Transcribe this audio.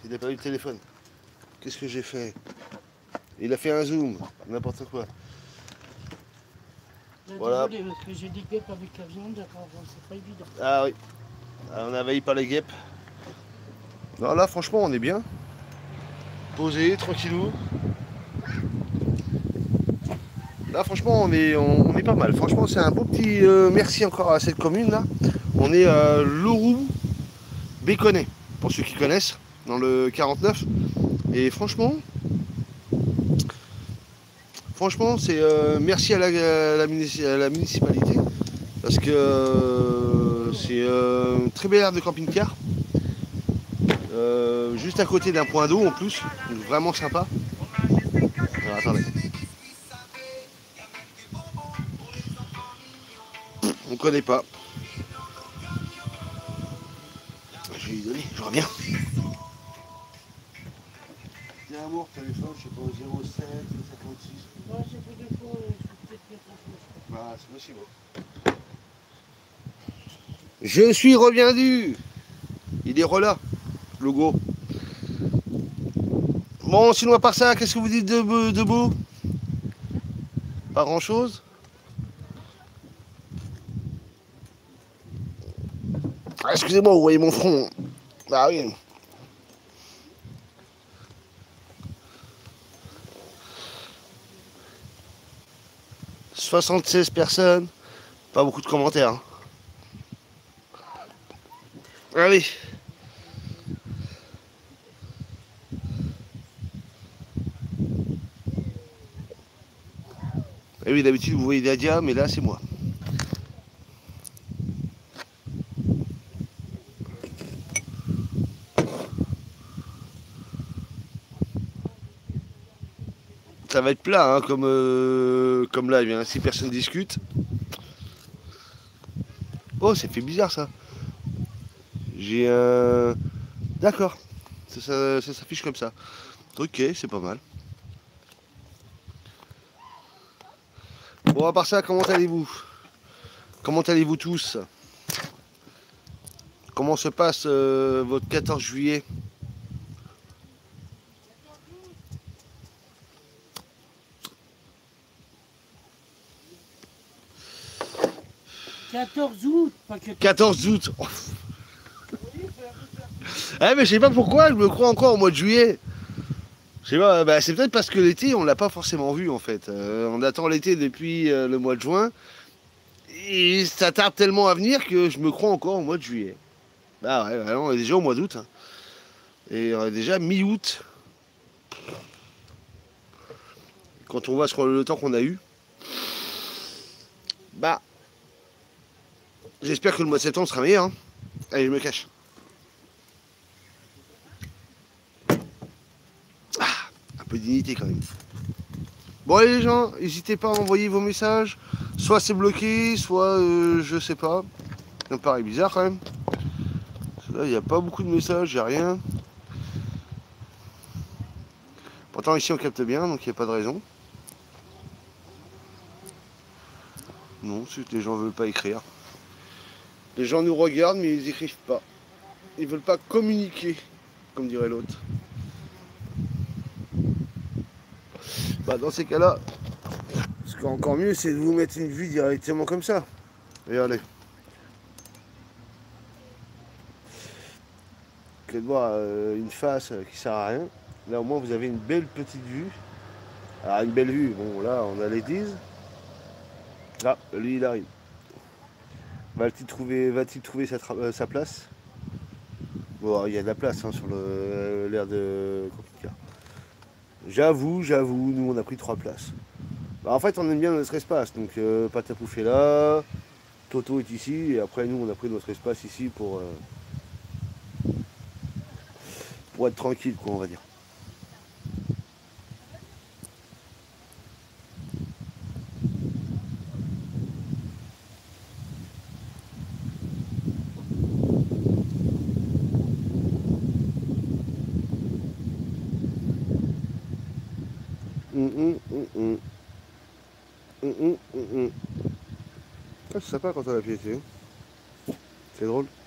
il a perdu le téléphone. Qu'est-ce que j'ai fait? Il a fait un zoom, n'importe quoi. Voilà. Désolé, parce que j'ai des guêpes avec la viande, alors c'est pas évident. Ah oui, on est envahi par les guêpes. Non, là, franchement, on est bien. Posé, tranquillou. Là, franchement, on est pas mal. Franchement, c'est un beau petit merci encore à cette commune là. On est à Loroux Béconnet, pour ceux qui connaissent, dans le 49. Et franchement, c'est merci à la municipalité. Parce que c'est une très belle aire de camping-car. Juste à côté d'un point d'eau en plus. Donc vraiment sympa. Alors, attendez. On connaît pas. Je vais lui donner, je reviens. Tiens, amour, téléphone, je sais pas, 07, 56. Moi, j'ai fait des fois, je vais peut-être mettre un peu. Bah, c'est possible. Je suis reviendu. Il est relâ, logo. Bon, sinon à part ça, qu'est-ce que vous dites de beau? Pas grand-chose. Ah, excusez-moi, vous voyez mon front. Bah oui. « 76 personnes. Pas beaucoup de commentaires. Hein. Allez. Et oui, d'habitude, vous voyez Nadia, mais là, c'est moi. Ça va être plat, hein, comme là, bien, si personne discute. Oh, ça fait bizarre, ça. J'ai un... D'accord. Ça s'affiche comme ça. Ok, c'est pas mal. Bon, à part ça, comment allez-vous? Comment allez-vous tous? Comment se passe votre 14 juillet? « 14 août, pas 14 août. Oh. Ah, mais je sais pas pourquoi, je me crois encore au mois de juillet. Je sais pas, bah, c'est peut-être parce que l'été, on l'a pas forcément vu en fait. On attend l'été depuis le mois de juin. Et ça tarde tellement à venir que je me crois encore au mois de juillet. Bah ouais, ouais, on est déjà au mois d'août. Hein. Et on est déjà mi-août. Quand on voit le temps qu'on a eu. Bah. J'espère que le mois de septembre sera meilleur. Hein. Allez, je me cache. Ah, un peu de dignité quand même. Bon allez les gens, n'hésitez pas à envoyer vos messages. Soit c'est bloqué, soit je sais pas. Ça me paraît bizarre quand même. Parce que là, il n'y a pas beaucoup de messages, il n'y a rien. Pourtant ici on capte bien, donc il n'y a pas de raison. Non, c'est que les gens ne veulent pas écrire. Les gens nous regardent mais ils écrivent pas. Ils veulent pas communiquer, comme dirait l'autre. Bah dans ces cas-là, ce qui est encore mieux, c'est de vous mettre une vue directement comme ça. Regardez. Que de voir une face qui sert à rien. Là au moins vous avez une belle petite vue. Alors une belle vue, bon là on a l'église. Là, lui il arrive. Va-t-il trouver sa place? Bon, il y a de la place hein, sur l'aire de camping-car. J'avoue, nous on a pris 3 places. Bah, en fait on aime bien notre espace, donc Patapouf est là, Toto est ici, et après nous on a pris notre espace ici pour être tranquille quoi on va dire. Ah, c'est sympa quand on a piété. C'est drôle.